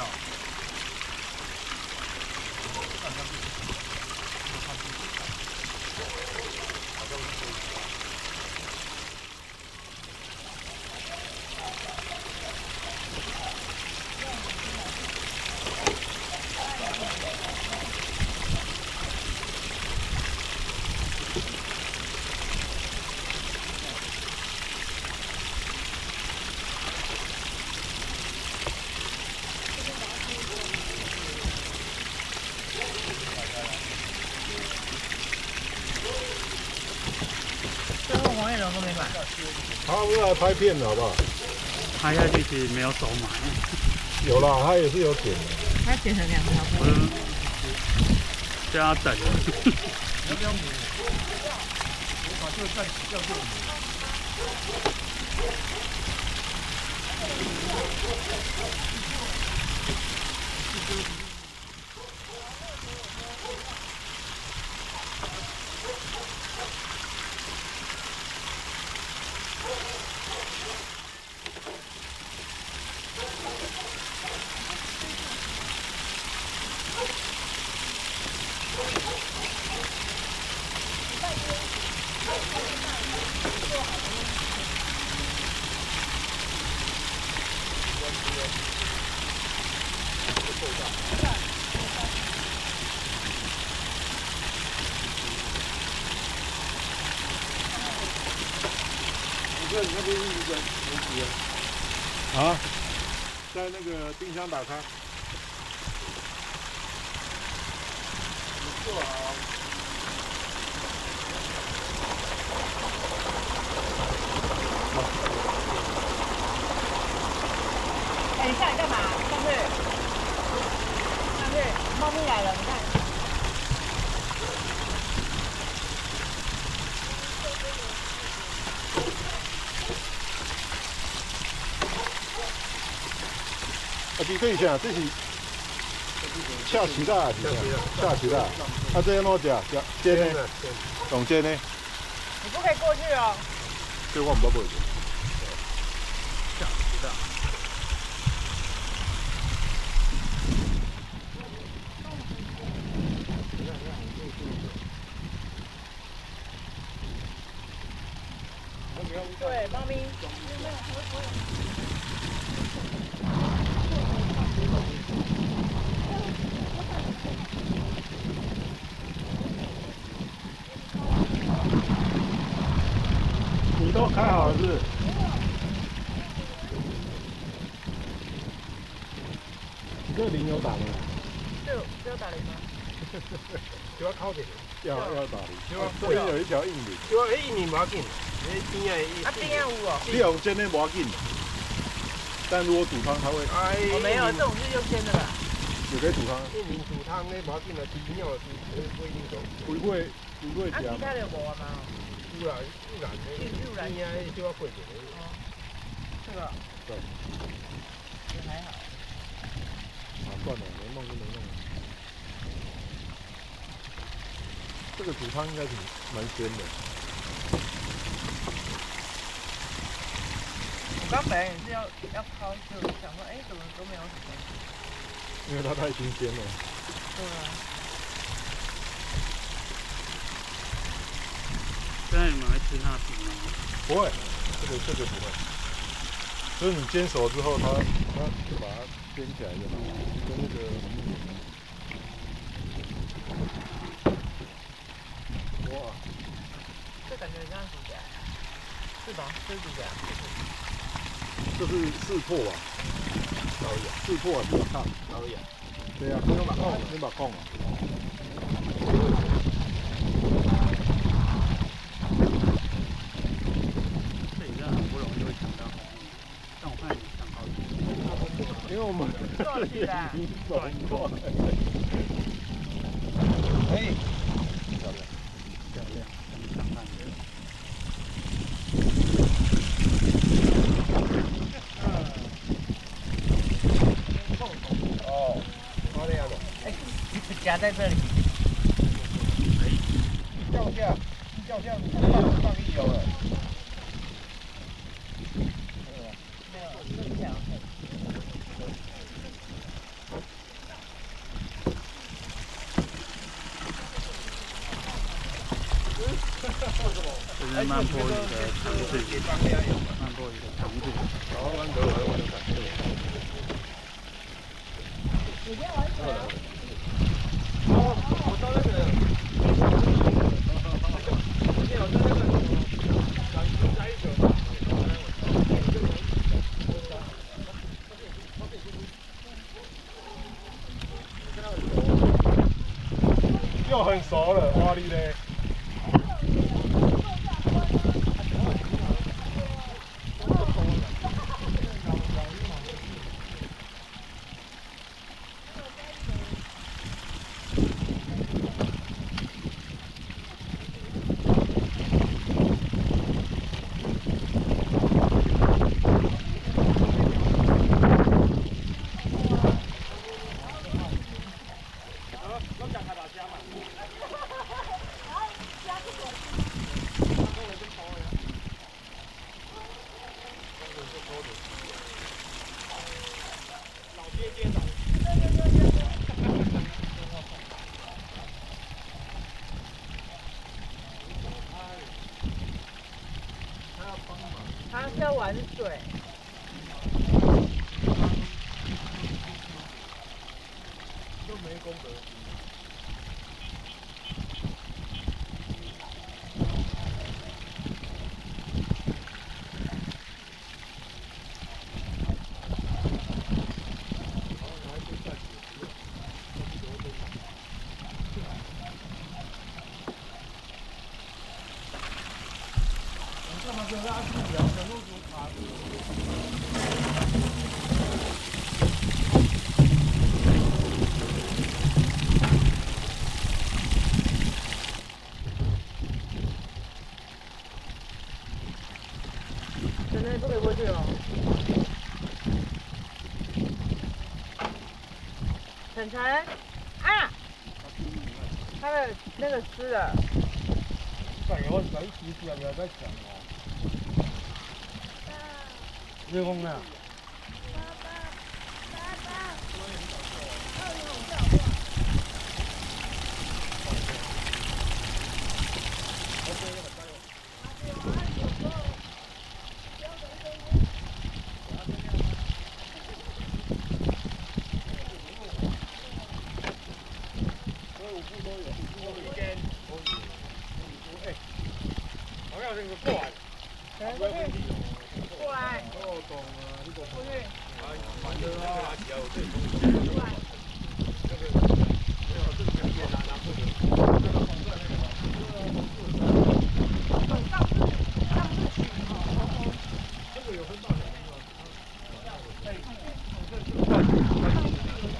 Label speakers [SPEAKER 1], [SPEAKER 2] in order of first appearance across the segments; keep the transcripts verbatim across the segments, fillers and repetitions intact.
[SPEAKER 1] 黄叶龙都没买，
[SPEAKER 2] 他不是来拍片的好不好？
[SPEAKER 3] 拍下去其实没有手买，
[SPEAKER 2] 有啦，他也是有点的。
[SPEAKER 1] 他剪成两条。
[SPEAKER 3] 嗯，叫他等。
[SPEAKER 2] 要不要母？我把这个蛋洗掉就有母。你那边一个没洗啊？啊，在那个冰箱打开。不错啊。
[SPEAKER 1] 哎，你下来干嘛？上去，上去，猫咪来了，你看。
[SPEAKER 2] 啊，比对一下，这是恰奇啦，恰奇啦。啊，这要怎食？食煎呢？用煎呢？
[SPEAKER 1] 你不可以过去哦。
[SPEAKER 2] 这我唔捌买过。
[SPEAKER 3] 恰奇啦。
[SPEAKER 1] 对，猫咪。
[SPEAKER 2] 你都开好了是不是？你这个铃有打吗？
[SPEAKER 1] 这有这有打铃吗？
[SPEAKER 4] 就要靠点，
[SPEAKER 2] 要要打铃。
[SPEAKER 4] 就要
[SPEAKER 2] 这边有一条硬铃。
[SPEAKER 4] 就要硬你无要紧，你边啊
[SPEAKER 1] 啊，边啊有哦。
[SPEAKER 2] 你用煎的无要紧，但如果煮汤它会。
[SPEAKER 4] 哎，
[SPEAKER 1] 我没有，这种是用煎的吧？
[SPEAKER 2] 也可以煮汤。
[SPEAKER 4] 硬你煮汤呢无要紧啊，边要煮不一定熟。
[SPEAKER 2] 会会会
[SPEAKER 1] 啊，
[SPEAKER 2] 食。
[SPEAKER 1] 其他的无啊嘛。
[SPEAKER 4] 有啦，有啦，
[SPEAKER 1] 有啦。
[SPEAKER 4] 边啊就要过点。
[SPEAKER 1] 哦，这个。
[SPEAKER 2] 对。
[SPEAKER 1] 也还好。
[SPEAKER 2] 啊，算了，没弄就没弄。这个煮汤应该挺蛮鲜的。
[SPEAKER 1] 我刚本来也是要要抛，就想说，哎，怎么都没有什么。
[SPEAKER 2] 因为它太新鲜了。
[SPEAKER 1] 对啊。
[SPEAKER 3] 现在你们会吃那皮吗？
[SPEAKER 2] 不会，这个这个不会。就是你煎熟之后，它它就把它煎起来就好，跟那个。哇，
[SPEAKER 1] 这感觉像煮夹，是吧？这是煮夹。
[SPEAKER 2] 这是四破啊，
[SPEAKER 4] 可以啊，
[SPEAKER 2] 四破啊，比较烫。
[SPEAKER 4] 可以啊。
[SPEAKER 2] 对啊，先把控，先把控啊。
[SPEAKER 3] 这一个很不容易会抢到红米，但我看你抢好几。
[SPEAKER 2] 因为我们
[SPEAKER 1] 过去的。
[SPEAKER 2] 手快。哎，漂亮，
[SPEAKER 3] 漂亮，很上岸的。
[SPEAKER 4] 哦，好这样的。
[SPEAKER 1] 哎，夹在这里。
[SPEAKER 4] 掉下，掉下，放放一油了。
[SPEAKER 1] 没有，这条。
[SPEAKER 3] 慢坡鱼的肠子，慢坡鱼的肠子。
[SPEAKER 4] 然后玩得玩玩的感觉。
[SPEAKER 1] 你先玩水啊。
[SPEAKER 4] 哦，我到那个。今天我在那个加一九吧。又很熟了，哇哩嘞！
[SPEAKER 1] 他是要玩水。
[SPEAKER 4] 都没功德。干嘛跟他去聊？全都是他。
[SPEAKER 1] 真的不可以过去哦。晨晨，啊，他的那个湿了。
[SPEAKER 4] 但係我使試試入又得長喎。咩風咩啊？好像那个过来，过来，
[SPEAKER 1] 过来，
[SPEAKER 4] 哦，懂了，你懂
[SPEAKER 1] 过去。
[SPEAKER 4] 啊，反正那个垃圾啊，我这里东西。
[SPEAKER 1] 过来。
[SPEAKER 4] 那个没有，这里面拿拿不了。那个黄钻那个。
[SPEAKER 1] 手上是上是曲哦。
[SPEAKER 4] 这个有分大小的吗？哎，这这大小。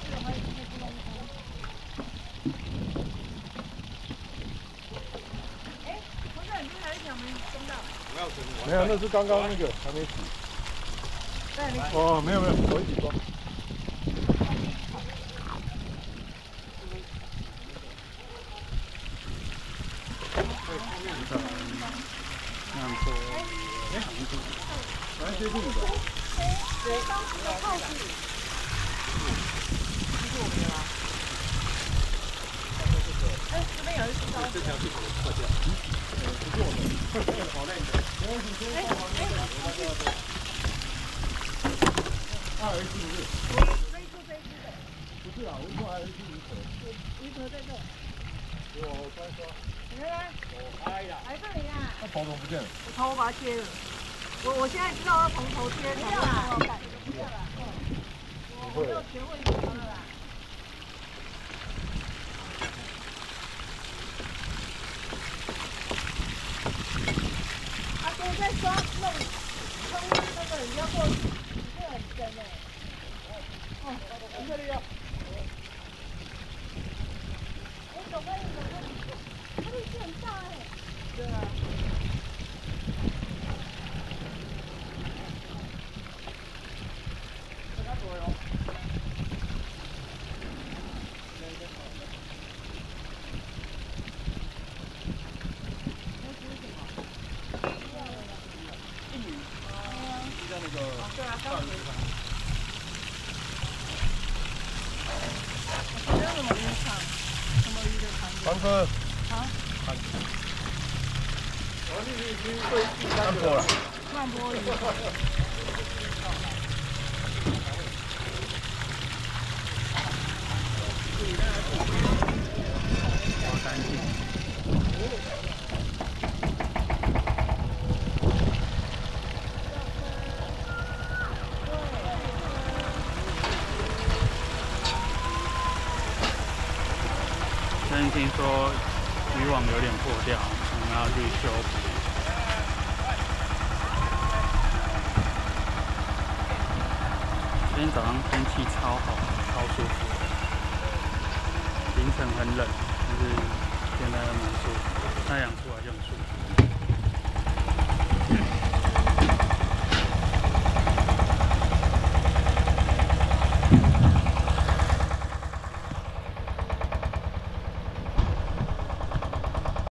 [SPEAKER 4] 没有，那是刚刚那个还没洗。哦，没有没有，我一起装。
[SPEAKER 3] 慢坡，哎，
[SPEAKER 2] 蛮接近的。
[SPEAKER 1] 对，当时的靠近。这是我们的吗？哎，这边有一只高。这条是我特价。不是我们，好累的。没关系，先放旁边的，我那个。
[SPEAKER 2] 还有一只不是？
[SPEAKER 1] 这一只这一只的。
[SPEAKER 2] 不是啊，我说还有一只鱼壳。
[SPEAKER 1] 鱼壳在这。
[SPEAKER 2] 有，我穿刷。
[SPEAKER 1] 你看看。
[SPEAKER 4] 哎呀，
[SPEAKER 1] 来这里啊。
[SPEAKER 2] 那头怎么不见了？
[SPEAKER 1] 我头我把它切了。我我现在知道要从头切，不要啦，不要啦。我我就学会怎么了啦。阿公在刷弄冲那个你要过去，这很深哎。哦，从这里啊。我走开，走开。它力气很大哎。对啊。
[SPEAKER 4] 黄哥。
[SPEAKER 1] 好。
[SPEAKER 4] 我看破了。
[SPEAKER 1] 慢波鱼。
[SPEAKER 3] 好干净。但是听说渔网有点破掉，我们要去修补。今天早上天气超好，超舒服。凌晨很冷，但是现在蛮舒服，太阳出来就很舒服。